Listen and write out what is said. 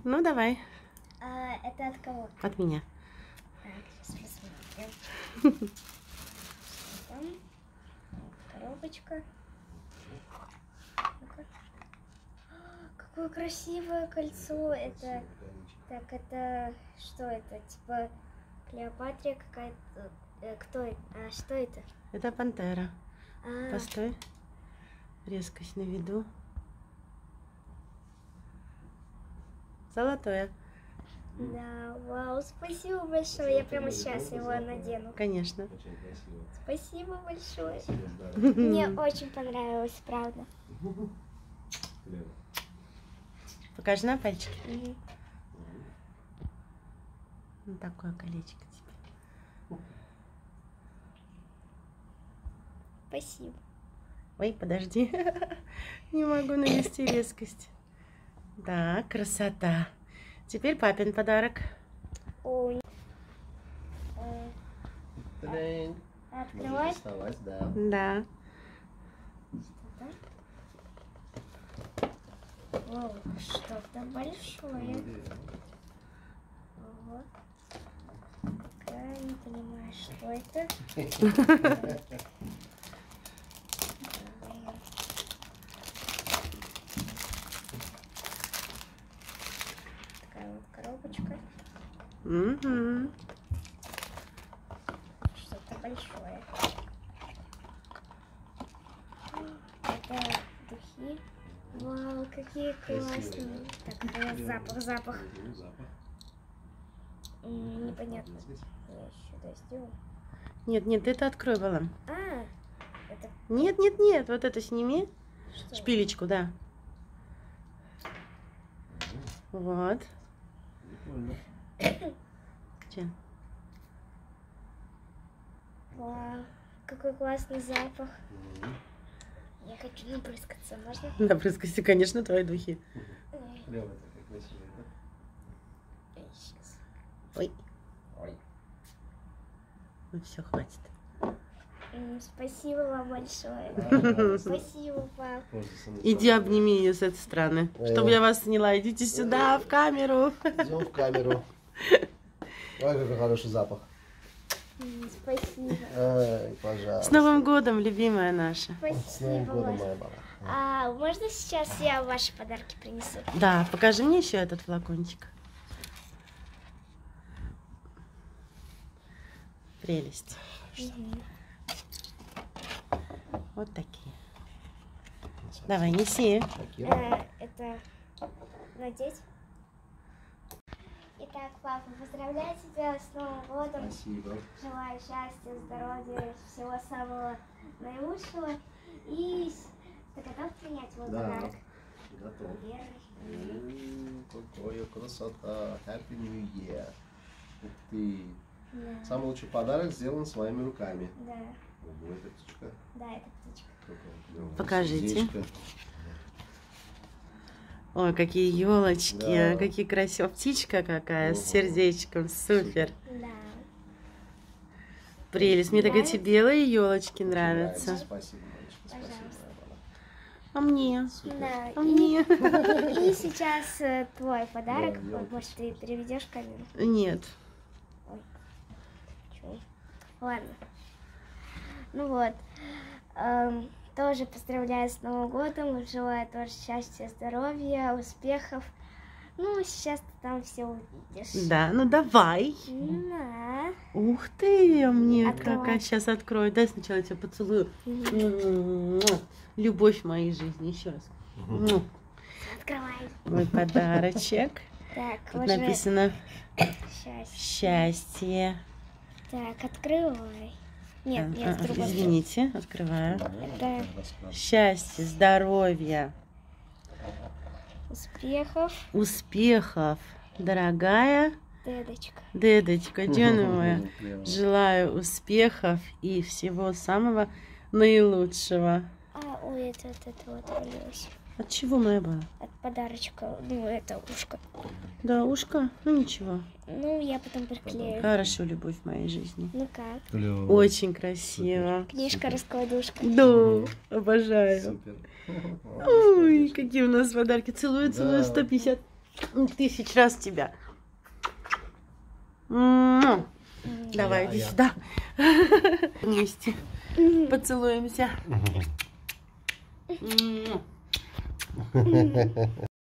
Ну, давай. Это от кого? От меня. Так, сейчас посмотрим. Там коробочка. Ну-ка. Какое красивое кольцо. Это... Так, это... Что это? Типа Клеопатрия какая-то... Кто это? Что это? Это пантера. Постой. Резкость на виду. Золотое. Да, вау, спасибо большое. Я прямо сейчас его надену. Конечно. Спасибо большое. Мне очень понравилось, правда. Покажи на пальчике. Ну, такое колечко тебе. Спасибо. Ой, подожди. Не могу навести резкость. Да, красота. Теперь папин подарок. Ой. Открывай. Открывать? Да. Да. Вау, что-то большое. Вот. Я не понимаю, что это. Такая вот коробочка. Угу. Что-то большое. Это духи. Вау, какие классные. Так, запах. Непонятно. Я еще достаю. Нет, это открой, Балам. Это Нет, вот это сними. что? Шпилечку, да. Вот. Че? Вау, какой классный запах. Я хочу напрыскаться, можно? Напрыскайся, конечно, твои духи. Лёва, такая красивая, да? Сейчас. Ой, Ой. ну все, хватит. Спасибо вам большое. Спасибо, пап. Иди обними ее с этой стороны, чтобы я вас сняла. Идите сюда, в камеру. Идем в камеру. Ой, какой хороший запах. Спасибо. Ай, пожалуйста. С Новым годом, любимая наша. С Новым Спасибо. годом, Вас. моя баба. Можно сейчас я ваши подарки принесу? Да, покажи мне еще этот флакончик. Прелесть. Вот такие. Давай, неси. Это надеть? Итак, папа, поздравляю тебя с Новым годом. Спасибо. Желаю счастья, здоровья, всего самого наилучшего. И ты готов принять мой Да. подарок? Готов. Первый. Какая красота. Happy New Year. Ух ты. Да. Самый лучший подарок сделан своими руками. Да. Ого, это птичка. Да, это птичка. Какая клёвая. Покажите. Сердечко. Ой, какие елочки, Да. какие красивые. Птичка какая, с Ого. сердечком, супер. Да. Прелесть. Мне так эти Нравится? белые елочки Очень нравятся. Спасибо, мальчик. Спасибо, Пожалуйста. моя баба. А мне? Супер. Да. А мне? И сейчас твой подарок. Да, Вот, может, ты переведешь камеру? Нет. Чё? Ладно. Ну вот. Тоже поздравляю с Новым годом. Желаю тоже счастья, здоровья, успехов. Ну, сейчас ты там все увидишь. Да, ну давай. Да. Ух ты, мне Открывай. какая сейчас открою. Дай сначала я тебя поцелую. Любовь в моей жизни. Еще раз. Открывай. Мой подарочек. Так, Тут уже написано счастье. счастье. Так, открывай. Нет, нет, с другой Извините, открываю. Это Счастья, здоровья, успехов, успехов, дорогая дедочка. дедочка, Дёна моя. Желаю успехов и всего самого наилучшего. Ой, это вот отвалилось. От чего, моя баба? От подарочка. Ну, это ушко. Да, ушко? Ну ничего. Ну, я потом приклею. Хорошо, любовь в моей жизни. Ну как? Очень красиво. Книжка-раскладушка. Да, обожаю. Супер. Ой, какие у нас подарки. Целую, целую, Да. 150. 1000 раз тебя. Давай, иди сюда. Вместе поцелуемся.